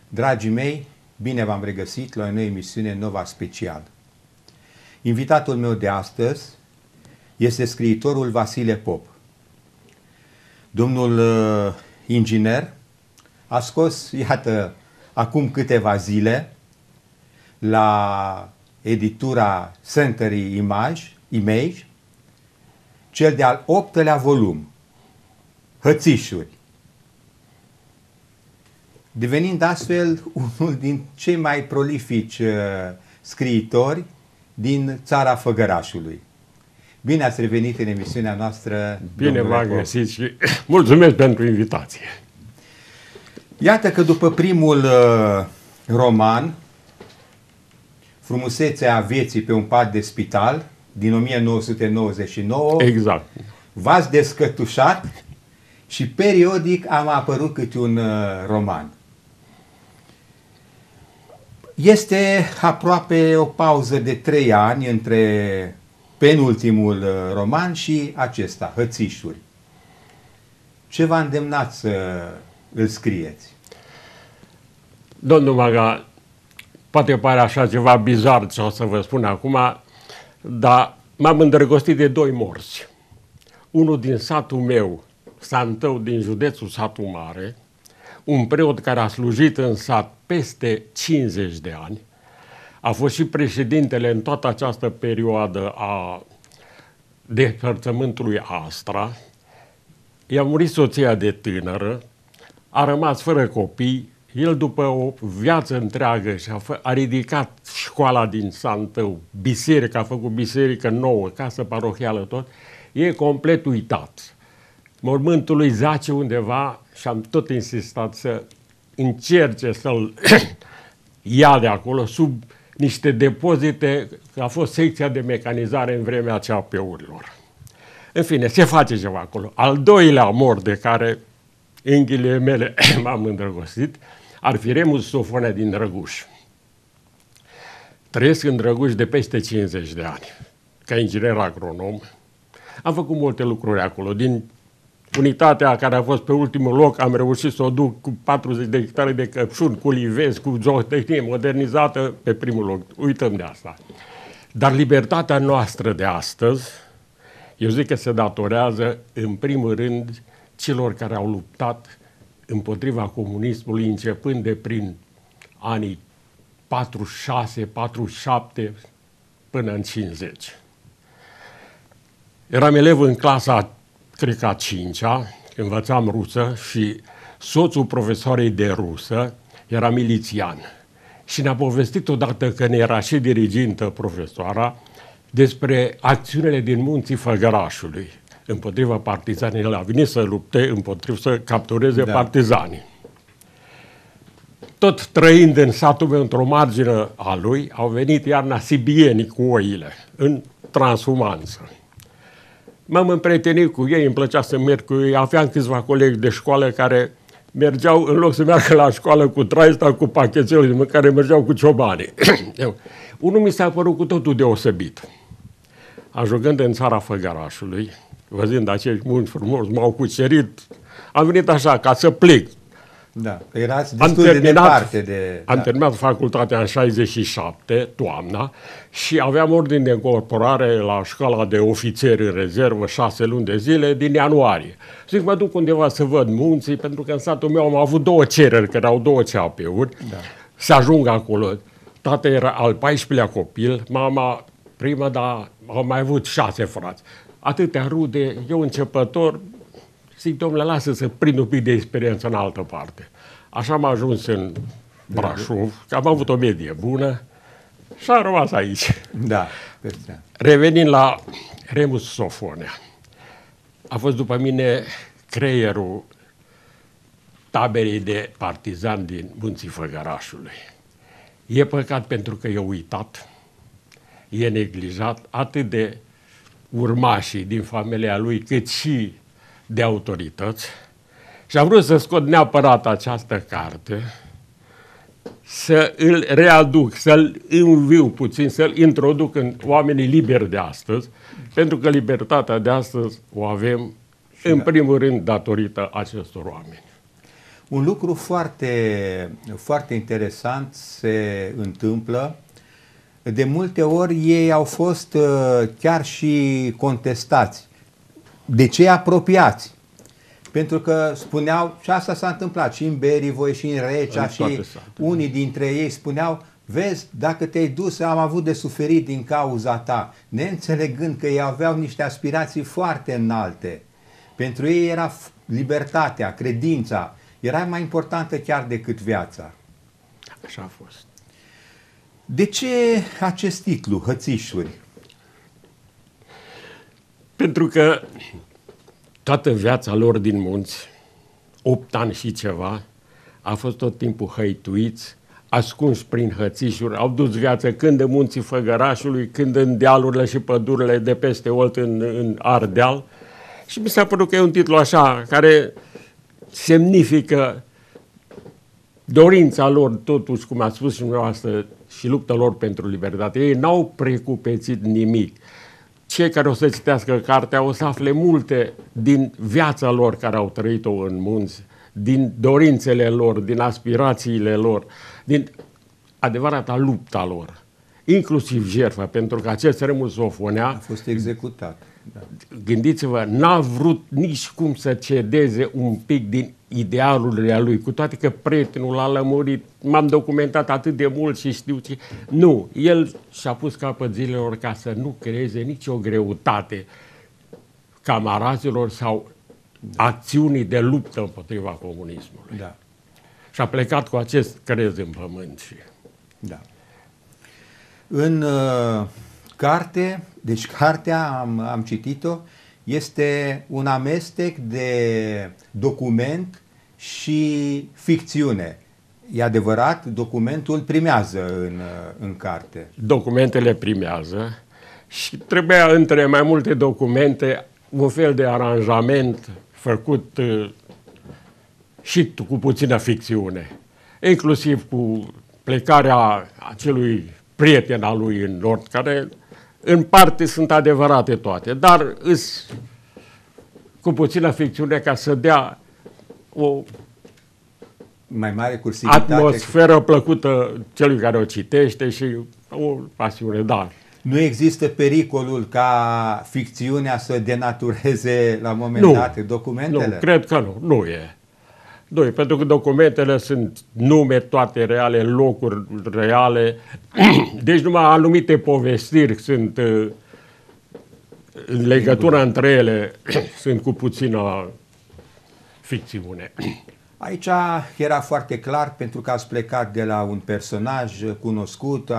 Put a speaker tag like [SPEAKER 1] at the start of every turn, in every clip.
[SPEAKER 1] Dragii mei, bine v-am regăsit la o nouă emisiune Nova Special. Invitatul meu de astăzi este scriitorul Vasile Pop. Domnul inginer a scos, iată, acum câteva zile, la editura Century Image, cel de-al 8-lea volum, Hățișuri, devenind astfel unul din cei mai prolifici scriitori din țara Făgărașului. Bine ați revenit în emisiunea noastră.
[SPEAKER 2] Bine v-am găsit și mulțumesc pentru invitație.
[SPEAKER 1] Iată că după primul roman, Frumusețea vieții pe un pat de spital, din 1999,
[SPEAKER 2] exact,
[SPEAKER 1] v-ați descătușat și periodic am apărut câte un roman. Este aproape o pauză de 3 ani între penultimul roman și acesta, Hățișuri. Ce v-a îndemnat să îl scrieți?
[SPEAKER 2] Domnul Maga, poate pare așa ceva bizar ce o să vă spun acum, dar m-am îndrăgostit de 2 morți. Unul din satul meu, Santău, din județul Satu Mare, un preot care a slujit în sat peste 50 de ani, a fost și președintele în toată această perioadă a depărțământului Astra, i-a murit soția de tânără, a rămas fără copii, el după o viață întreagă a ridicat școala din Santău, biserică, a făcut biserică nouă, casă parohială tot, e complet uitat. Mormântul lui zace undeva și am tot insistat să încerce să-l ia de acolo sub niște depozite, că a fost secția de mecanizare în vremea CAP-urilor. În fine, se face ceva acolo. Al 2-lea mor de care, în ghiliele mele, m-am îndrăgostit, ar fi Remus Sofonea din Drăguș. Trăiesc în Drăguș de peste 50 de ani, ca inginer agronom. Am făcut multe lucruri acolo. Din unitatea care a fost pe ultimul loc, am reușit să o duc cu 40 de hectare de căpșuni, cu livezi, cu zootehnie modernizată pe primul loc. Uităm de asta. Dar libertatea noastră de astăzi, eu zic că se datorează, în primul rând, celor care au luptat împotriva comunismului, începând de prin anii 46, 47 până în 50. Eram elev în clasa, cred că a 5-a, învățam rusă și soțul profesoarei de rusă era milițian. Și ne-a povestit odată că ne era și dirigintă profesoara despre acțiunile din munții Făgărașului împotriva partizanilor. A venit să lupte împotriva, să captureze partizanii. Tot trăind în satul meu, într-o margine a lui, au venit iarna sibienii cu oile, în transhumanță. M-am împrietenit cu ei, îmi plăcea să merg cu ei, aveam câțiva colegi de școală care mergeau, în loc să meargă la școală cu traista, cu pachetelul de mâncare, mergeau cu ciobanii. Unul mi s-a părut cu totul deosebit. Ajungând în țara Făgărașului, văzând acești munți frumoși, m-au cucerit, am venit așa, ca să plec.
[SPEAKER 1] Da, erați destul de departe de...
[SPEAKER 2] Am terminat facultatea în 67, toamna, și aveam ordine de incorporare la școala de ofițeri în rezervă 6 luni de zile din ianuarie. Zic, mă duc undeva să văd munții, pentru că în satul meu am avut 2 cereri, că erau 2 CAP-uri, să ajung acolo. Tata era al 14-lea copil, mama prima, dar au mai avut 6 frați. Atâtea rude, eu începător, zic, domnule, lasă să prind un pic de experiență în altă parte. Așa am ajuns în Brașov, că am avut o medie bună și am rămas aici.
[SPEAKER 1] Da.
[SPEAKER 2] Revenind la Remus Sofonea, a fost după mine creierul taberei de partizani din munții Făgărașului. E păcat pentru că e uitat, e neglijat atât de urmașii din familia lui, cât și de autorități, și am vrut să scot neapărat această carte, să îl readuc, să-l înviu puțin, să-l introduc în oamenii liberi de astăzi, pentru că libertatea de astăzi o avem, în primul rând, datorită acestor oameni.
[SPEAKER 1] Un lucru foarte, foarte interesant se întâmplă. De multe ori ei au fost chiar și contestați de cei apropiați. Pentru că spuneau, și asta s-a întâmplat și în Berivoi și în Recea, și unii dintre ei spuneau, vezi, dacă te-ai dus, am avut de suferit din cauza ta, neînțelegând că ei aveau niște aspirații foarte înalte. Pentru ei era libertatea, credința, era mai importantă chiar decât viața.
[SPEAKER 2] Așa a fost.
[SPEAKER 1] De ce acest titlu, Hățișuri?
[SPEAKER 2] Pentru că toată viața lor din munți, 8 ani și ceva, a fost tot timpul hăituiți, ascunși prin hățișuri, au dus viață când în munții Făgărașului, când în dealurile și pădurile de peste Olt în Ardeal. Și mi s-a părut că e un titlu așa, care semnifică dorința lor, totuși, cum a spus și dumneavoastră, și lupta lor pentru libertate. Ei n-au precupețit nimic. Cei care o să citească cartea o să afle multe din viața lor care au trăit-o în munți, din dorințele lor, din aspirațiile lor, din adevărata lupta lor, inclusiv jertfa, pentru că acest Remus Sofonea
[SPEAKER 1] a fost executat. Da.
[SPEAKER 2] Gândiți-vă, n-a vrut nici cum să cedeze un pic din idealurile lui, cu toate că prietenul l-a lămurit, m-am documentat atât de mult și știu ce... Nu, el și-a pus capăt zilelor ca să nu creeze nicio greutate camarazilor sau acțiunii de luptă împotriva comunismului.
[SPEAKER 1] Da.
[SPEAKER 2] Și a plecat cu acest crez în pământ. Și...
[SPEAKER 1] Da. În carte, deci cartea, am citit-o, este un amestec de document și ficțiune. E adevărat, documentul primează în carte.
[SPEAKER 2] Documentele primează și trebuia între mai multe documente un fel de aranjament făcut și cu puțină ficțiune, inclusiv cu plecarea acelui prieten al lui în Nord, care în parte sunt adevărate toate, dar îs cu puțină ficțiune ca să dea o
[SPEAKER 1] mai mare cursivitate,
[SPEAKER 2] atmosferă plăcută celui care o citește și o pasiune, da.
[SPEAKER 1] Nu există pericolul ca ficțiunea să denatureze la un moment dat documentele?
[SPEAKER 2] Nu, cred că nu e. Nu e, pentru că documentele sunt nume toate reale, locuri reale, deci numai anumite povestiri sunt în legătura între ele, sunt cu puțină ficțiune.
[SPEAKER 1] Aici era foarte clar, pentru că ați plecat de la un personaj cunoscut,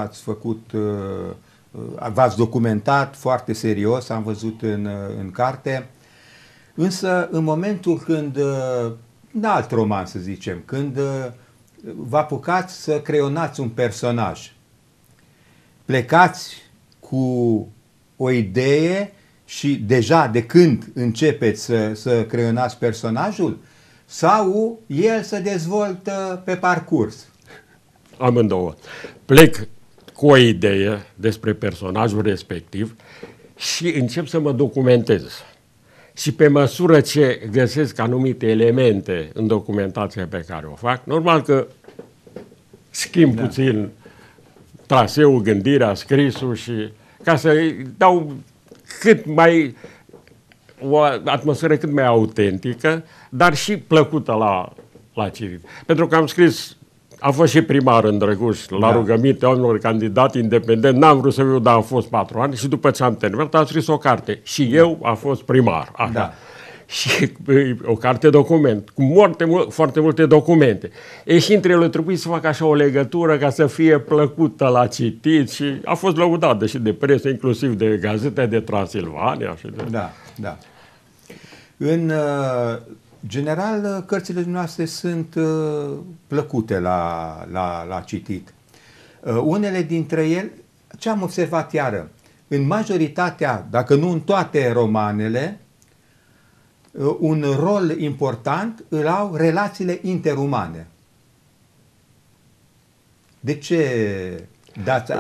[SPEAKER 1] v-ați documentat foarte serios, am văzut în carte, însă în momentul când, în alt roman să zicem, când vă apucați să creionați un personaj, plecați cu o idee și deja de când începeți să creionați personajul, sau el se dezvoltă pe parcurs?
[SPEAKER 2] Amândouă. Plec cu o idee despre personajul respectiv și încep să mă documentez. Și pe măsură ce găsesc anumite elemente în documentația pe care o fac, normal că schimb puțin traseul, gândirea, scrisul, și ca să dau o atmosferă cât mai autentică, dar și plăcută la citit. Pentru că am scris, am fost și primar în Drăguș, la rugăminte oamenilor candidat independent, n-am vrut să viu, dar am fost 4 ani și după ce am terminat am scris o carte și eu am fost primar. Așa. Da. Și o carte document, cu foarte multe documente. E și între ele trebuie să fac așa o legătură ca să fie plăcută la citit și a fost lăudată și de presă, inclusiv de Gazeta de Transilvania. Și de...
[SPEAKER 1] Da, da. În general, cărțile noastre sunt plăcute la citit. Unele dintre ele, ce am observat iară, în majoritatea, dacă nu în toate romanele, un rol important îl au relațiile interumane. De ce dați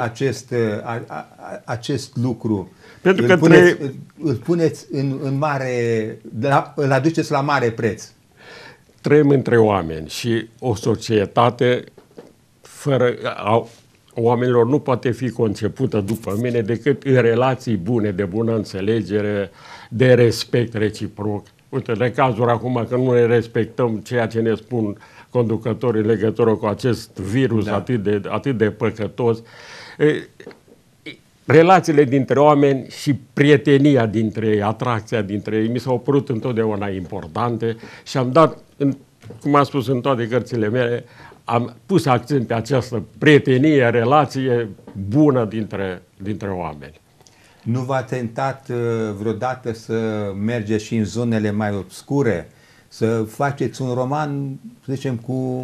[SPEAKER 1] acest lucru?
[SPEAKER 2] Pentru că
[SPEAKER 1] îl puneți în mare, îl aduceți la mare preț.
[SPEAKER 2] trăim între oameni și o societate fără oamenilor nu poate fi concepută, după mine, decât în relații bune, de bună înțelegere, de respect reciproc. Uite, de cazuri acum că nu ne respectăm ceea ce ne spun conducătorii în legătură cu acest virus atât de păcătos. Relațiile dintre oameni și prietenia dintre ei, atracția dintre ei, mi s-au părut întotdeauna importante și am dat, cum am spus în toate cărțile mele, am pus accent pe această prietenie, relație bună dintre oameni.
[SPEAKER 1] Nu v-a tentat vreodată să mergeți și în zonele mai obscure, să faceți un roman, să zicem, cu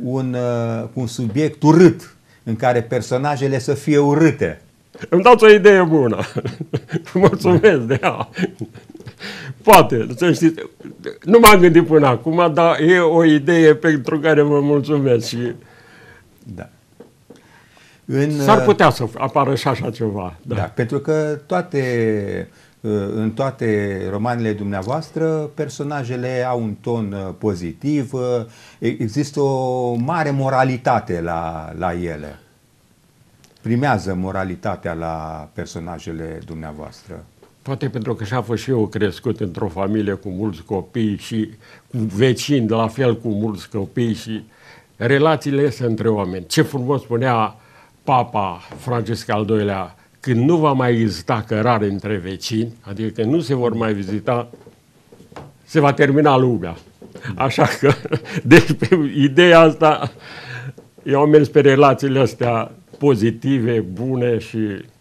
[SPEAKER 1] un subiect urât, în care personajele să fie urâte?
[SPEAKER 2] Îmi dați o idee bună. Mulțumesc de ea. Poate, să știți, nu m-am gândit până acum, dar e o idee pentru care vă mulțumesc. Și
[SPEAKER 1] da.
[SPEAKER 2] S-ar putea să apară și așa ceva.
[SPEAKER 1] Da, pentru că în toate romanele dumneavoastră personajele au un ton pozitiv, există o mare moralitate la ele. Primează moralitatea la personajele dumneavoastră.
[SPEAKER 2] Poate pentru că și-a fost și eu crescut într-o familie cu mulți copii și cu vecini, la fel cu mulți copii și relațiile este între oameni. Ce frumos spunea Papa Francisc al II-lea, când nu va mai exista cărare între vecini, adică când nu se vor mai vizita, se va termina lumea. Așa că, deci, pe ideea asta, eu am mers pe relațiile astea pozitive, bune și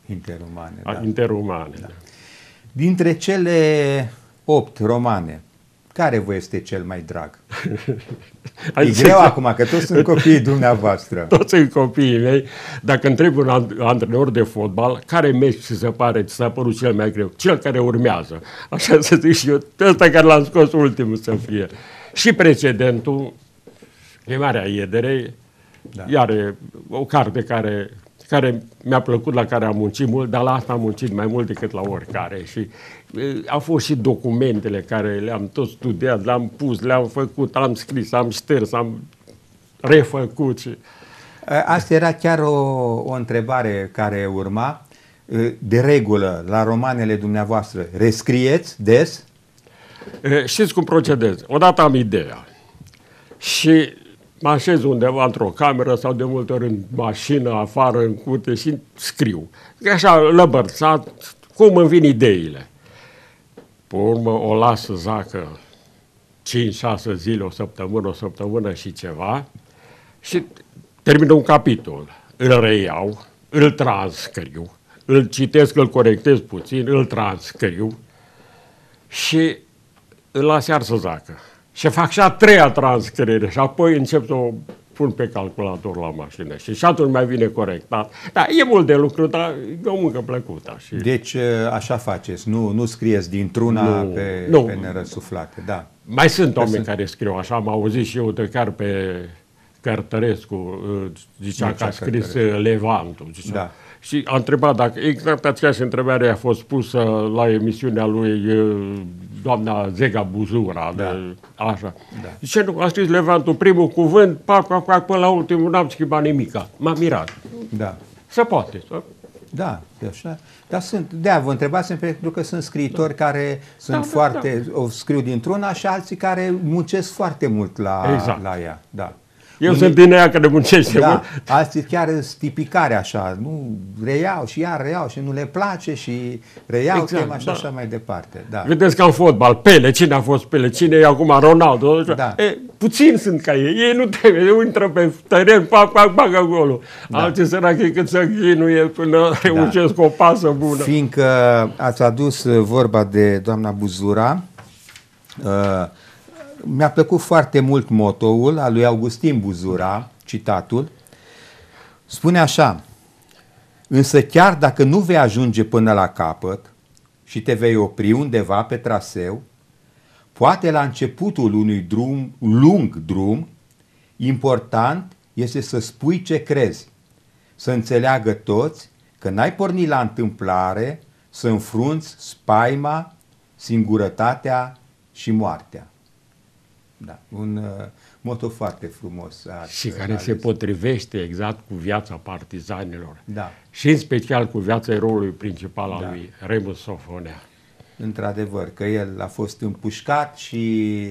[SPEAKER 2] interumane.
[SPEAKER 1] Da. Dintre cele 8 romane, care vă este cel mai drag? E greu acum, că toți sunt copiii dumneavoastră.
[SPEAKER 2] Toți sunt copiii mei. Dacă întreb un antrenor de fotbal, care meci ți se pare, ți s-a părut cel mai greu? Cel care urmează. Așa să zic și eu, ăsta care l-am scos ultimul să fie. Și precedentul, Chemarea Iederei, iar o carte care mi-a plăcut, la care am muncit mult, dar la asta am muncit mai mult decât la oricare. Și au fost și documentele care le-am tot studiat, le-am pus, le-am făcut, am scris, am șters, am refăcut. Și
[SPEAKER 1] asta era chiar o întrebare care urma. De regulă, la romanele dumneavoastră, rescrieți des?
[SPEAKER 2] Știți cum procedez? Odată am ideea și mă așez undeva într-o cameră sau de multe ori în mașină, afară, în curte și scriu. Așa, lăbărțat, cum îmi vin ideile. Pe urmă o las să zacă 5-6 zile, o săptămână și ceva și termin un capitol. Îl reiau, îl transcriu, îl citesc, îl corectez puțin, îl transcriu și îl las iar să zacă. Și fac și a treia transcriere și apoi încep să o pun pe calculator la mașină și atunci mai vine corectat. Da, e mult de lucru, dar e o muncă plăcută. Și
[SPEAKER 1] deci așa faceți, nu scrieți dintr-una pe nerăsuflate. Da.
[SPEAKER 2] Mai sunt oameni care scriu așa, am auzit și eu de chiar pe Cărtărescu, zicea că a scris Levantul. Da. Și a întrebat dacă exact aceeași întrebare a fost pusă la emisiunea lui doamna Zega Buzura, așa. Da. Zice, nu, a scris Levantul, primul cuvânt, până la ultimul n-am schimbat nimica. M-a mirat.
[SPEAKER 1] Da.
[SPEAKER 2] Se poate.
[SPEAKER 1] Da, așa. Dar vă întrebasem pentru că sunt scriitori care sunt o scriu dintr-una și alții care muncesc foarte mult la ea. Da.
[SPEAKER 2] Eu sunt din aia care muncește mult.
[SPEAKER 1] Alții chiar sunt tipicare așa, nu reiau și iar reiau și nu le place și reiau tema și așa mai departe. Da.
[SPEAKER 2] Vedeți ca în fotbal, Pele, cine a fost Pele, cine e acum Ronaldo? Da. Puțini sunt ca ei nu trebuie, intră pe teren, bagă golul. Alții sărachi cât să ghinuie până reușesc o pasă bună.
[SPEAKER 1] Fiindcă ați adus vorba de doamna Buzura, mi-a plăcut foarte mult motoul al lui Augustin Buzura, citatul. Spune așa: însă chiar dacă nu vei ajunge până la capăt și te vei opri undeva pe traseu, poate la începutul unui lung drum, important este să spui ce crezi, să înțeleagă toți că n-ai pornit la întâmplare să înfrunți spaima, singurătatea și moartea. da. Un moto foarte frumos.
[SPEAKER 2] Și care se potrivește exact cu viața partizanilor.
[SPEAKER 1] Da.
[SPEAKER 2] Și în special cu viața eroului principal al lui Remus Sofonea.
[SPEAKER 1] Într-adevăr, că el a fost împușcat și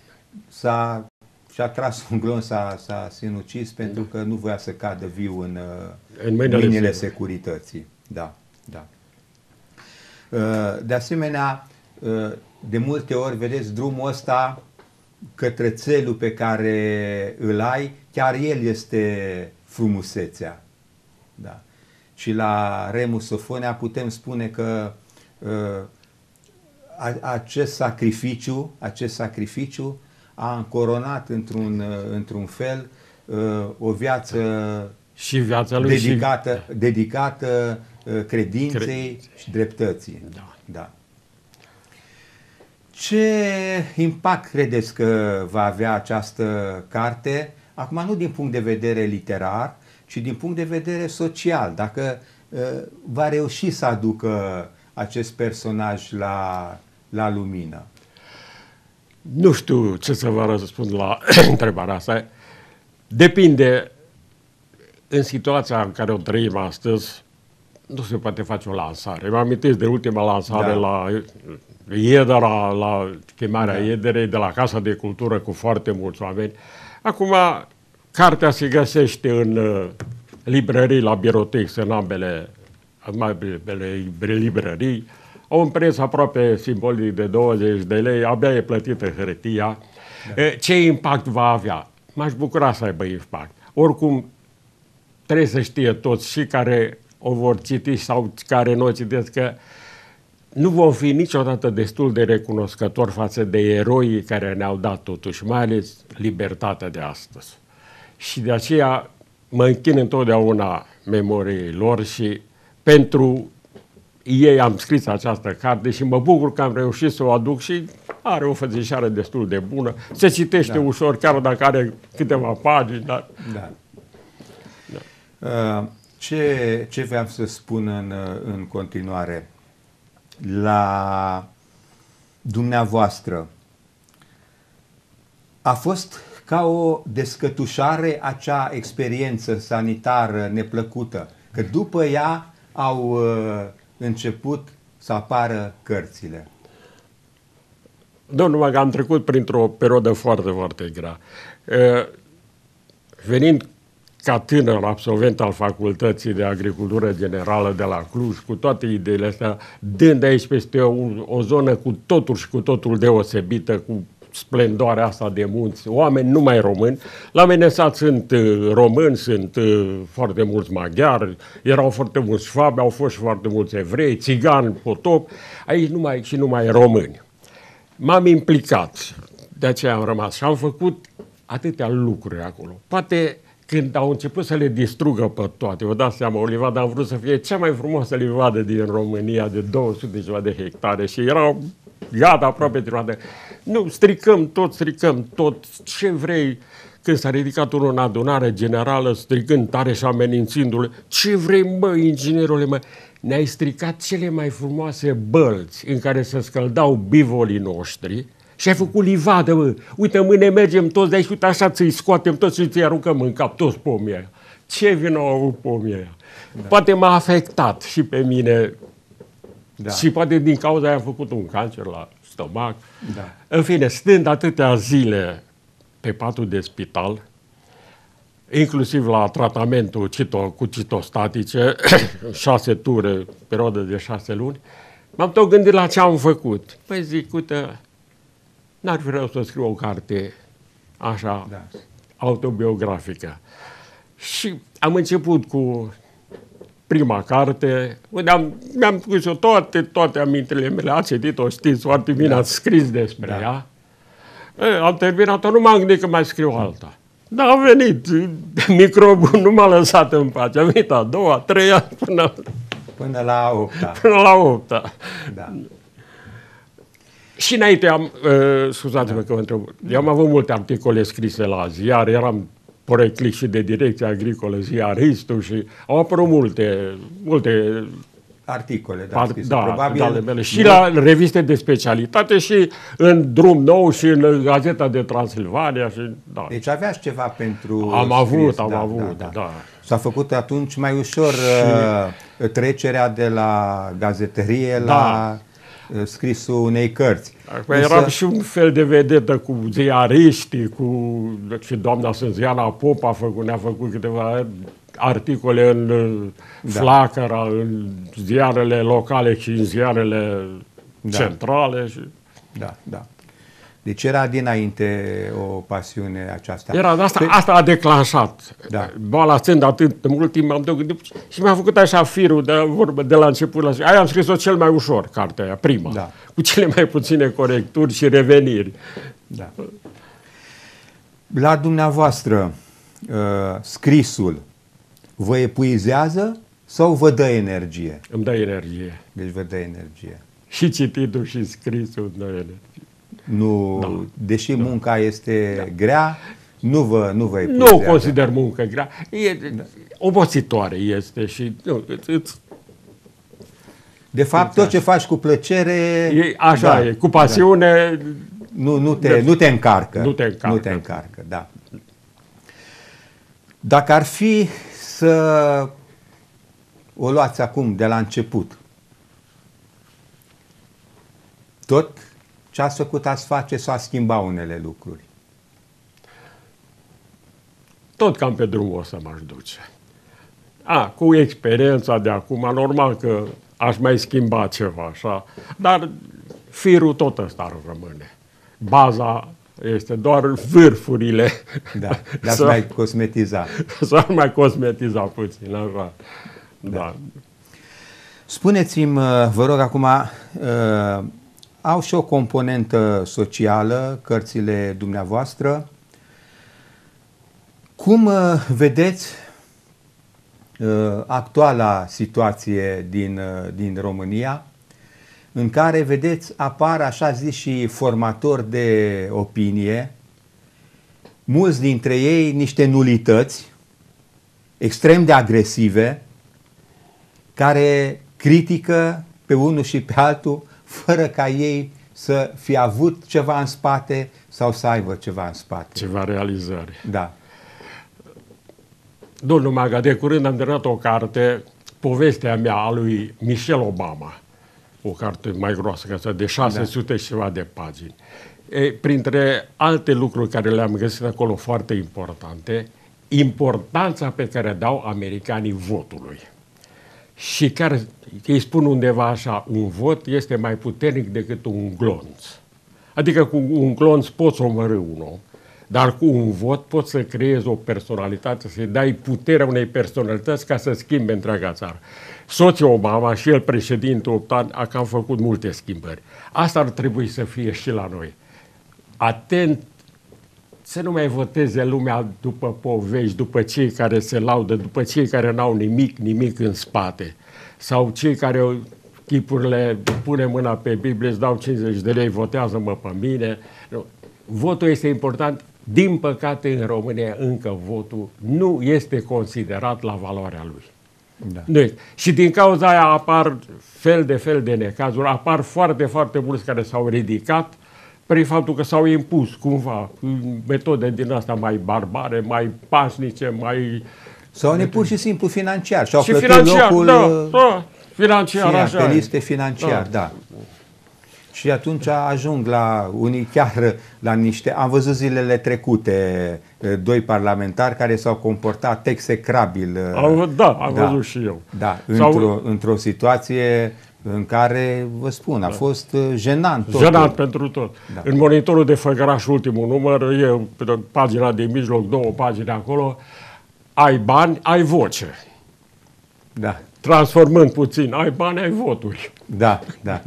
[SPEAKER 1] și-a tras un glonț, s-a sinucis pentru că nu voia să cadă viu în mâinile securității. Da, da. De asemenea, de multe ori, vedeți, drumul ăsta către țelul pe care îl ai, chiar el este frumusețea. Da. Și la Remus Sofonea putem spune că acest sacrificiu a încoronat într-un fel o viață
[SPEAKER 2] și viața lui
[SPEAKER 1] dedicată credinței și dreptății.
[SPEAKER 2] Da.
[SPEAKER 1] Da. Ce impact credeți că va avea această carte? Acum nu din punct de vedere literar, ci din punct de vedere social. Dacă va reuși să aducă acest personaj la lumină.
[SPEAKER 2] Nu știu ce să vă răspund la întrebarea asta. Depinde. În situația în care o trăim astăzi, nu se poate face o lansare. Mă amintesc de ultima lansare la Iedera, la chemarea Iederei, de la Casa de Cultură cu foarte mulți oameni. Acum, cartea se găsește în librării, la Birotex, în ambele librării. Au un preț aproape simbolic de 20 de lei, abia e plătită hârtia. Da. Ce impact va avea? M-aș bucura să aibă impact. Oricum, trebuie să știe toți, și care o vor citi sau care nu o citesc, că nu vom fi niciodată destul de recunoscători față de eroii care ne-au dat totuși, mai ales libertatea de astăzi. Și de aceea mă închin întotdeauna memoriei lor și pentru ei am scris această carte și mă bucur că am reușit să o aduc și are o fățișare destul de bună. Se citește ușor, chiar dacă are câteva pagini. Dar...
[SPEAKER 1] Da. Da. Ce vreau să spun în continuare? La dumneavoastră a fost ca o descătușare acea experiență sanitară neplăcută, că după ea au început să apară cărțile.
[SPEAKER 2] Nu, numai că am trecut printr-o perioadă foarte, foarte grea. Venind ca tânăr absolvent al Facultății de Agricultură Generală de la Cluj, cu toate ideile astea, dând aici peste o zonă cu totul și cu totul deosebită, cu splendoarea asta de munți, oameni numai români. La Menesat sunt români, sunt foarte mulți maghiari, erau foarte mulți șvabi, au fost și foarte mulți evrei, țigani, potop, aici numai români. M-am implicat, de aceea am rămas și am făcut atâtea lucruri acolo. Poate când au început să le distrugă pe toate, vă dați seama, o livadă am vrut să fie cea mai frumoasă livadă din România, de 200 de hectare, și erau gata, aproape terminate. Nu, stricăm tot, ce vrei. Când s-a ridicat unul în adunare generală, stricând tare și amenințându-le, ce vrei, mă, inginerule, mă? Ne-ai stricat cele mai frumoase bălți în care se scăldau bivolii noștri și ai făcut livadă, mă. Uite, mâine mergem toți de aici, uite, așa ți-i scoatem toți și ți-i aruncăm în cap toți pomii aia. Ce vină au avut pomii aia? Da. Poate m-a afectat și pe mine. Da. Și poate din cauza aia am făcut un cancer la stomac. Da. În fine, stând atâtea zile pe patul de spital, inclusiv la tratamentul cu citostatice, 6 ture, perioadă de 6 luni, m-am tot gândit la ce am făcut. Păi zic, uite, n-ar fi rău să scriu o carte așa, autobiografică. Și am început cu prima carte, mi-am scris-o toate amintele mele, ați citit-o, știți foarte bine, ați scris despre ea. Am terminat-o, nu m-am gândit că mai scriu alta. Dar a venit, microbul nu m-a lăsat în pace, a venit a doua, a treia,
[SPEAKER 1] până la 8-a.
[SPEAKER 2] Până la 8-a.
[SPEAKER 1] Da.
[SPEAKER 2] Și înainte scuzați-mă că vă întreb, eu am avut multe articole scrise la ziar, eram poreclit și de Direcția Agricolă, ziaristul, și au apărut multe
[SPEAKER 1] articole, da, scrise.
[SPEAKER 2] Da,
[SPEAKER 1] Probabil
[SPEAKER 2] ale mele. Și la reviste de specialitate și în Drum Nou și în Gazeta de Transilvania. Și, da.
[SPEAKER 1] Deci aveați ceva pentru
[SPEAKER 2] Am
[SPEAKER 1] scris,
[SPEAKER 2] avut, da.
[SPEAKER 1] S-a făcut atunci mai ușor trecerea de la gazeterie la scrisul unei cărți.
[SPEAKER 2] Eram și un fel de vedetă cu ziariștii, și doamna Sânziana Pop ne-a făcut câteva articole în Flacăra, în ziarele locale și în ziarele centrale. Și...
[SPEAKER 1] Da. Deci era dinainte o pasiune aceasta.
[SPEAKER 2] Asta a declanșat.
[SPEAKER 1] Da.
[SPEAKER 2] Boala stând atât de mult timp, m-am gândit și mi-a făcut așa firul de la început. Aia am scris-o cel mai ușor, cartea aia, prima, cu cele mai puține corecturi și reveniri.
[SPEAKER 1] Da. La dumneavoastră, scrisul vă epuizează sau vă dă energie?
[SPEAKER 2] Îmi dă energie.
[SPEAKER 1] Deci vă dă energie.
[SPEAKER 2] Și cititul și scrisul îmi dă energie.
[SPEAKER 1] Nu, deși munca este grea, nu vă epuizează.
[SPEAKER 2] Nu consider muncă grea. Obositoare este și...
[SPEAKER 1] De fapt, tot ce faci cu plăcere...
[SPEAKER 2] Așa e, cu pasiune...
[SPEAKER 1] Nu te încarcă. Nu te încarcă, da. Dacă ar fi să o luați acum de la început, tot ce ați făcut ați face sau ați schimba unele lucruri?
[SPEAKER 2] Tot cam pe drumul ăsta m-aș duce. Cu experiența de acum, normal că aș mai schimba ceva așa, dar firul tot ăsta ar rămâne. Baza este doar vârfurile.
[SPEAKER 1] Da, să mai cosmetiza.
[SPEAKER 2] Să mai cosmetiza puțin, așa. Da.
[SPEAKER 1] Spuneți-mi, vă rog acum, au și o componentă socială, cărțile dumneavoastră. Cum vedeți actuala situație din România, în care, vedeți, apar, așa zis, și formatori de opinie, mulți dintre ei niște nulități, extrem de agresive, care critică pe unul și pe altul, fără ca ei să fie avut ceva în spate sau să aibă ceva în spate.
[SPEAKER 2] Ceva realizări.
[SPEAKER 1] Da.
[SPEAKER 2] Domnul Maga, de curând am terminat o carte, Povestea mea, a lui Michelle Obama. O carte mai groasă, ca de 600 și ceva de pagini. Printre alte lucruri care le-am găsit acolo foarte importante, importanța pe care dau americanii votului. Și care îi spun undeva așa, un vot este mai puternic decât un glonț. Adică cu un glonț poți omorî un om, dar cu un vot poți să creezi o personalitate, să-i dai puterea unei personalități ca să schimbe întreaga țară. Soțul Obama și el, președinte 8 ani, a cam făcut multe schimbări. Asta ar trebui să fie și la noi. Atent să nu mai voteze lumea după povești, după cei care se laudă, după cei care n-au nimic în spate. Sau cei care chipurile pune mâna pe Biblie, îți dau 50 de lei, votează-mă pe mine. Votul este important. Din păcate, în România, încă votul nu este considerat la valoarea lui.
[SPEAKER 1] Da.
[SPEAKER 2] Nu este. Și din cauza aia apar fel de necazuri, apar foarte mulți care s-au ridicat prin faptul că s-au impus cumva metode din astea mai barbare, mai pașnice, mai...
[SPEAKER 1] Sau pur și simplu financiar. Și-au
[SPEAKER 2] plătit locul financiar, așa.
[SPEAKER 1] Pe liste financiar, da. Și atunci ajung la unii chiar la niște... Am văzut zilele trecute 2 parlamentari care s-au comportat execrabil.
[SPEAKER 2] Am văzut și eu.
[SPEAKER 1] Da, într-o situație în care, vă spun, a fost jenant totul.
[SPEAKER 2] Jenant pentru tot. Da. În Monitorul de Făgăraș, ultimul număr, e pe pagina de mijloc, 2 pagini acolo, ai bani, ai voce.
[SPEAKER 1] Da.
[SPEAKER 2] Transformând puțin, ai bani, ai voturi.
[SPEAKER 1] Da.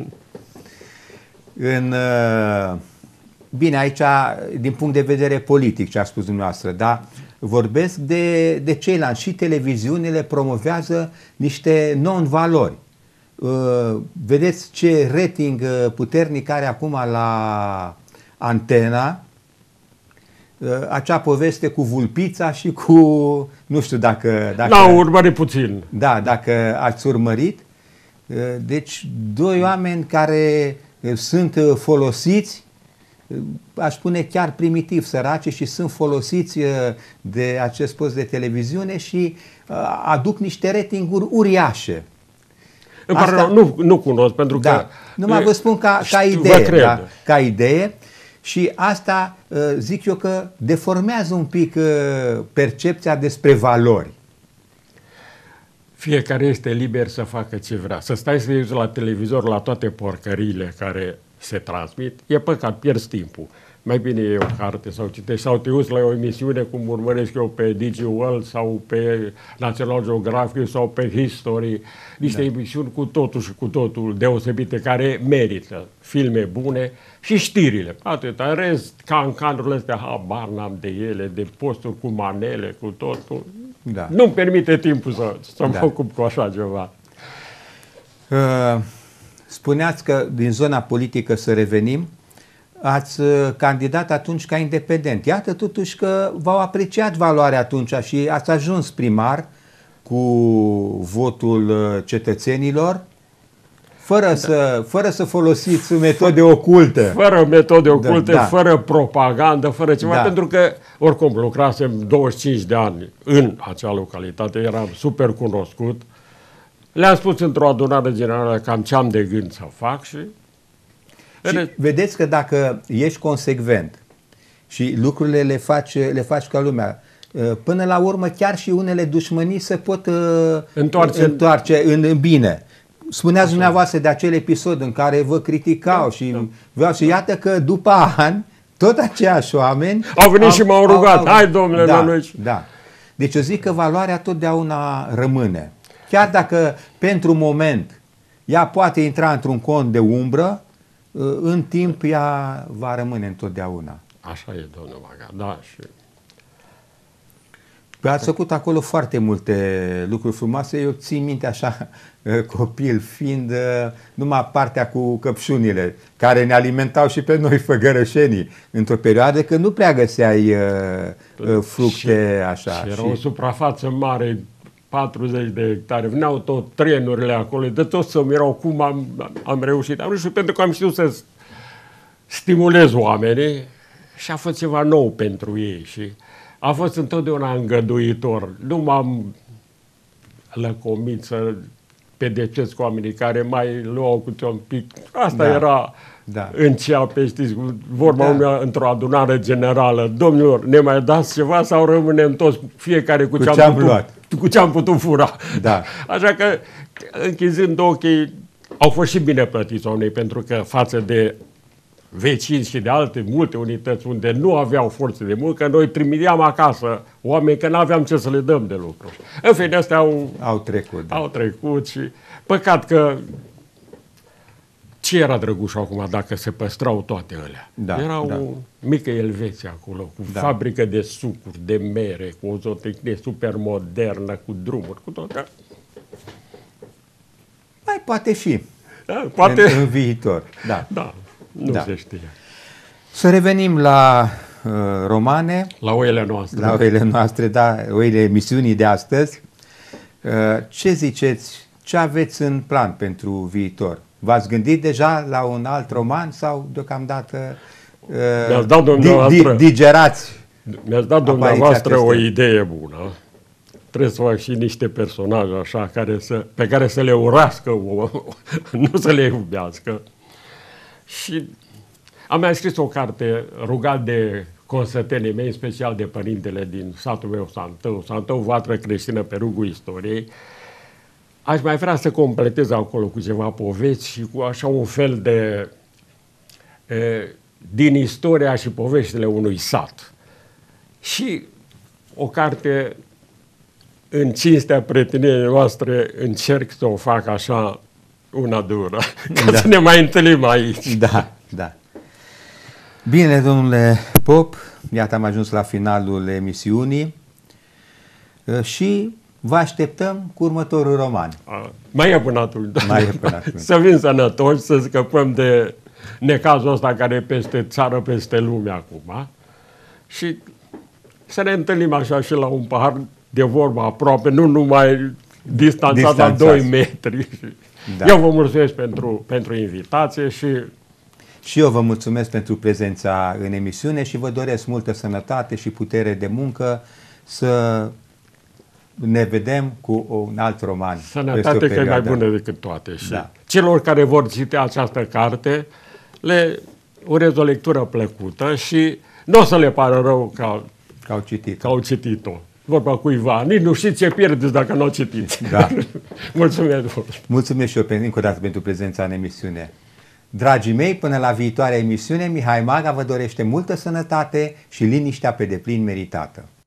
[SPEAKER 1] Bine, aici, din punct de vedere politic, ce a spus dumneavoastră, da? Vorbesc de ceilalți. Și televiziunile promovează niște non-valori. Vedeți ce rating puternic are acum la Antena acea poveste cu vulpița și cu... Nu știu dacă
[SPEAKER 2] n-au urmărit puțin.
[SPEAKER 1] Da, dacă ați urmărit. Deci, doi oameni care sunt folosiți, aș spune chiar primitiv, săraci, și sunt folosiți de acest post de televiziune și aduc niște ratinguri uriașe.
[SPEAKER 2] Nu cunosc, pentru că...
[SPEAKER 1] Numai vă spun ca idee. Da, ca idee. Și asta zic eu că deformează un pic percepția despre valori.
[SPEAKER 2] Fiecare este liber să facă ce vrea. Să stai să te uiți la televizor la toate porcăriile care se transmit, e păcat, pierzi timpul. Mai bine e o carte sau citești sau te uiți la o emisiune cum urmăresc eu pe DigiWorld sau pe National Geographic sau pe History, niște emisiuni cu totul și cu totul deosebite care merită filme bune și știrile. Atâta, în rest, cancanurile astea, habar n-am de ele, de posturi cu manele, cu totul. Da. Nu-mi permite timpul să mă ocup cu așa ceva.
[SPEAKER 1] Spuneați că din zona politică să revenim, ați candidat atunci ca independent. Iată totuși că v-au apreciat valoarea atunci și ați ajuns primar cu votul cetățenilor, fără să folosiți metode oculte.
[SPEAKER 2] Fără metode oculte, fără propagandă, fără ceva, pentru că oricum lucrasem 25 de ani în acea localitate, eram super cunoscut. Le-am spus într-o adunare generală cam ce am de gând să fac și
[SPEAKER 1] vedeți că dacă ești consecvent și lucrurile le faci ca lumea, până la urmă chiar și unele dușmănii se pot întoarce în bine. Spuneați dumneavoastră de acel episod în care vă criticau și iată că după ani tot aceiași oameni
[SPEAKER 2] au venit și m-au rugat. Hai, domnule, la noi.
[SPEAKER 1] Da. Deci eu zic că valoarea totdeauna rămâne. Chiar dacă pentru moment ea poate intra într-un cont de umbră, în timp ea va rămâne întotdeauna.
[SPEAKER 2] Așa e, domnule Maga, da. Și...
[SPEAKER 1] Ați făcut acolo foarte multe lucruri frumoase. Eu țin minte așa, copil fiind, numai partea cu căpșunile, care ne alimentau și pe noi făgărășenii într-o perioadă când nu prea găseai fructe așa.
[SPEAKER 2] Și era o suprafață mare, 40 de hectare, veneau tot trenurile acolo, de tot să mirau cum am reușit. Am reușit pentru că am știut să stimulez oamenii și a fost ceva nou pentru ei și a fost întotdeauna îngăduitor. Nu m-am lăcomit să pedepsesc cu oamenii care mai luau câte un pic. Asta era înceape, știți, vorba mea într-o adunare generală. Domnilor, ne mai dați ceva sau rămânem toți fiecare cu ce am putut fura? Da. Așa că, închizând ochii, au fost și bine plătiți oamenii, pentru că față de vecini și de alte multe unități unde nu aveau forțe de muncă, noi trimiteam acasă oameni că nu aveam ce să le dăm de lucru. În fine, astea au trecut. Da. Au trecut și păcat că ce era drăguș acum dacă se păstrau toate alea? Da, era o mică Elveția acolo, cu fabrică de sucuri, de mere, cu o zootehnie super modernă, cu drumuri, cu toate.
[SPEAKER 1] Mai poate fi.
[SPEAKER 2] Da, poate...
[SPEAKER 1] în viitor.
[SPEAKER 2] Da. Nu se știe.
[SPEAKER 1] Să revenim la romane.
[SPEAKER 2] La oile noastre.
[SPEAKER 1] La oile noastre, da, oile emisiunii de astăzi. Ce ziceți, ce aveți în plan pentru viitor? V-ați gândit deja la un alt roman sau deocamdată digerați?
[SPEAKER 2] Mi-ați dat dumneavoastră o idee bună. Trebuie să fac și niște personaje așa pe care să le urască, nu să le iubească. Și am mai scris o carte rugat de consătenii mei, în special de părintele din satul meu Santău, vatră creștină pe rugul istoriei. Aș mai vrea să completez acolo cu ceva povești și cu așa un fel de din istoria și poveștile unui sat. Și o carte în cinstea prieteniei noastre încerc să o fac așa una dură, ca să ne mai întâlnim aici.
[SPEAKER 1] Da. Bine, domnule Pop, iată am ajuns la finalul emisiunii și vă așteptăm cu următorul roman.
[SPEAKER 2] Mai e până atunci. Să fim sănătoși, să scăpăm de necazul ăsta care e peste țară, peste lume acum și să ne întâlnim așa și la un pahar de vorbă aproape, nu numai distanțat la 2 metri.
[SPEAKER 1] Da.
[SPEAKER 2] Eu vă mulțumesc pentru invitație
[SPEAKER 1] Și eu vă mulțumesc pentru prezența în emisiune și vă doresc multă sănătate și putere de muncă, să ne vedem cu un alt roman.
[SPEAKER 2] sănătate, că e mai bună decât toate. Și
[SPEAKER 1] Da.
[SPEAKER 2] celor care vor citi această carte, le urez o lectură plăcută și nu o să le pară rău
[SPEAKER 1] Că au citit.
[SPEAKER 2] că au citit-o. Vorba cuiva, nici nu știți ce pierdeți dacă nu o citiți.
[SPEAKER 1] Da.
[SPEAKER 2] Mulțumesc mult!
[SPEAKER 1] Mulțumesc și eu încă o dată pentru prezența în emisiune. Dragii mei, până la viitoarea emisiune, Mihai Maga vă dorește multă sănătate și liniștea pe deplin meritată.